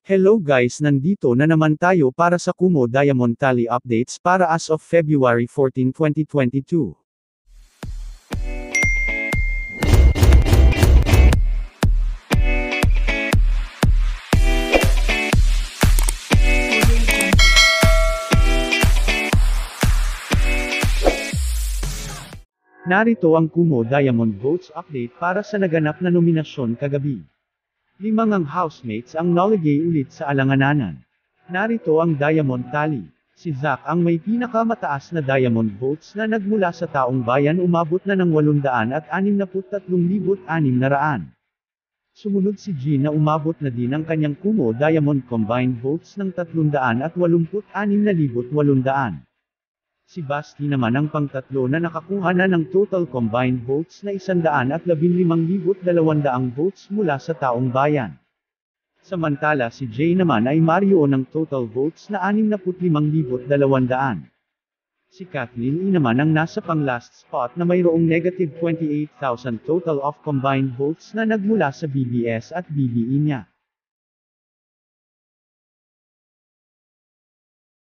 Hello guys, nandito na naman tayo para sa KUMU Diamond Tally Updates para as of February 14, 2022. Narito ang KUMU Diamond Votes Update para sa naganap na nominasyon kagabi. 5 ngang housemates ang nalagay ulit sa alangananan. Narito ang Diamond Tally. Si Zack ang may pinakamataas na Diamond votes na nagmula sa taong bayan, umabot na ng 863,600. Sumunod si G na umabot na din ang kanyang KUMU Diamond combined votes ng 386,800. Si Basti naman ang pangtatlo na nakakuha na ng total combined votes na 115,200 votes mula sa taong bayan. Samantala si J naman ay Mario ng total votes na 65,200. Si Kathleen E naman ang nasa pang last spot na mayroong negative 28,000 total of combined votes na nagmula sa BBS at BBE niya.